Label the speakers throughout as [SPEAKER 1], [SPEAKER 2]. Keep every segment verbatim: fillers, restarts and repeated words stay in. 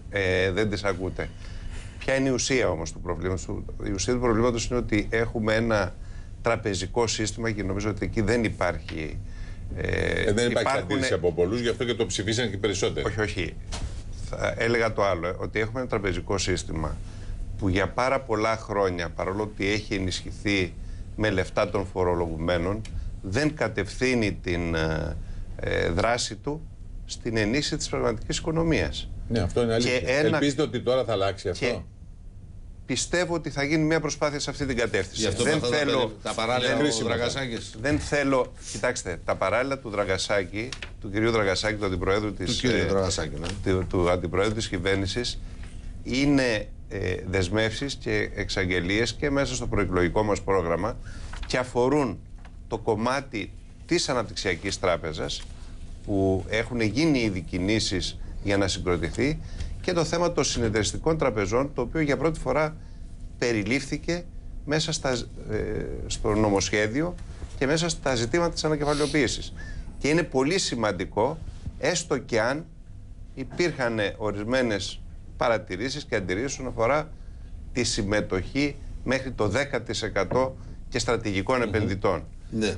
[SPEAKER 1] ε, δεν τις ακούτε. Ποια είναι η ουσία όμως του προβλήματος? Η ουσία του προβλήματος είναι ότι έχουμε ένα τραπεζικό σύστημα και νομίζω ότι εκεί δεν υπάρχει.
[SPEAKER 2] Ε, ε, δεν υπάρχει
[SPEAKER 1] υπάρχουν...
[SPEAKER 2] αντίρρηση από πολλούς, γι' αυτό και το ψηφίσαν και περισσότεροι.
[SPEAKER 1] Όχι, όχι. Θα έλεγα το άλλο, ότι έχουμε ένα τραπεζικό σύστημα που για πάρα πολλά χρόνια, παρόλο ότι έχει ενισχυθεί με λεφτά των φορολογουμένων, δεν κατευθύνει την ε, δράση του στην ενίσχυση της πραγματικής οικονομίας.
[SPEAKER 2] Ναι, αυτό είναι αλήθεια. Και ένα... Ελπίζετε ότι τώρα θα αλλάξει αυτό? Και
[SPEAKER 1] πιστεύω ότι θα γίνει μια προσπάθεια σε αυτή την κατεύθυνση.
[SPEAKER 3] Γι' αυτό
[SPEAKER 1] δεν
[SPEAKER 3] θα
[SPEAKER 1] θέλω
[SPEAKER 3] τα, τα παράλληλα του Δραγασάκης.
[SPEAKER 1] Δεν θέλω, κοιτάξτε, τα παράλληλα του Δραγασάκη, του κυρίου Δραγασάκη, του αντιπροέδρου της,
[SPEAKER 3] του, Δραγασάκη, ναι.
[SPEAKER 1] του, του αντιπροέδρου της κυβέρνησης, είναι ε, δεσμεύσεις και εξαγγελίες και μέσα στο προεκλογικό μας πρόγραμμα και αφορούν το κομμάτι της Αναπτυξιακής Τράπεζας, που έχουν γίνει ήδη κινήσεις για να συγκροτηθεί, και το θέμα των συνεταιριστικών τραπεζών, το οποίο για πρώτη φορά περιλήφθηκε μέσα στα, ε, στο νομοσχέδιο και μέσα στα ζητήματα της ανακεφαλαιοποίησης. Και είναι πολύ σημαντικό, έστω και αν υπήρχαν ορισμένες παρατηρήσεις και αντιρρήσεις όσον αφορά τη συμμετοχή μέχρι το δέκα τοις εκατό και στρατηγικών mm-hmm. επενδυτών.
[SPEAKER 3] Ναι.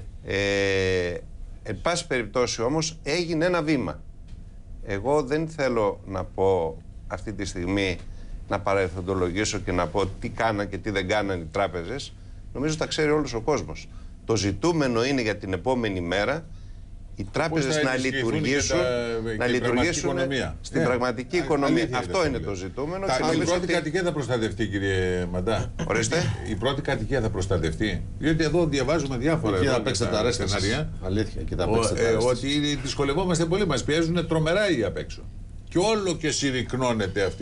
[SPEAKER 1] Ε, εν πάση περιπτώσει όμως έγινε ένα βήμα. Εγώ δεν θέλω να πω αυτή τη στιγμή, να παρελθοντολογήσω και να πω τι κάναν και τι δεν κάναν οι τράπεζες. Νομίζω τα ξέρει όλος ο κόσμος. Το ζητούμενο είναι για την επόμενη μέρα οι τράπεζες να λειτουργήσουν, τα, να λειτουργήσουν στην yeah. πραγματική yeah. οικονομία. Yeah. Αυτό είναι το ζητούμενο.
[SPEAKER 2] Τα,
[SPEAKER 1] και
[SPEAKER 2] η πρώτη
[SPEAKER 1] ότι...
[SPEAKER 2] κατοικία θα προστατευτεί, κύριε Μαντά.
[SPEAKER 1] Ορίστε.
[SPEAKER 2] Η πρώτη κατοικία θα προστατευτεί. Διότι εδώ διαβάζουμε διάφορα.
[SPEAKER 3] Εκεί θα παίξετε τα ρέστα σενάρια. Αλήθεια, εκεί θα παίξετε τα ρέστα.
[SPEAKER 2] Ότι δυσκολευόμαστε πολύ, μας πιέζουν τρομερά οι απ' έξω. Και όλο και συρρυκνώνεται αυτή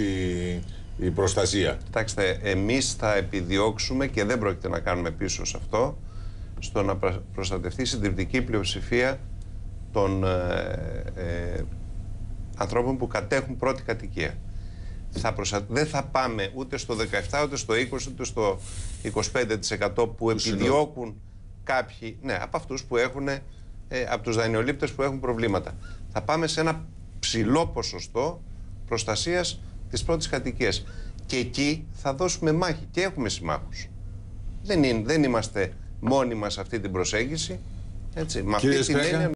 [SPEAKER 2] η προστασία.
[SPEAKER 1] Κοιτάξτε, εμείς θα επιδιώξουμε και δεν πρόκειται να κάνουμε πίσω σε αυτό, στο να προστατευτεί η συντριπτική πλειοψηφία των ε, ε, ανθρώπων που κατέχουν πρώτη κατοικία. Θα προσα... Δεν θα πάμε ούτε στο δεκαεπτά, ούτε στο είκοσι, ούτε στο είκοσι πέντε τοις εκατό που επιδιώκουν κάποιοι, ναι, από αυτούς που έχουν, ε, από τους δανειολήπτες που έχουν προβλήματα. Θα πάμε σε ένα ψηλό ποσοστό προστασίας της πρώτης κατοικίας. Και εκεί θα δώσουμε μάχη και έχουμε συμμάχους. Δεν, είναι, δεν είμαστε μόνοι μας σε αυτή την προσέγγιση. Έτσι, με αυτή την έννοια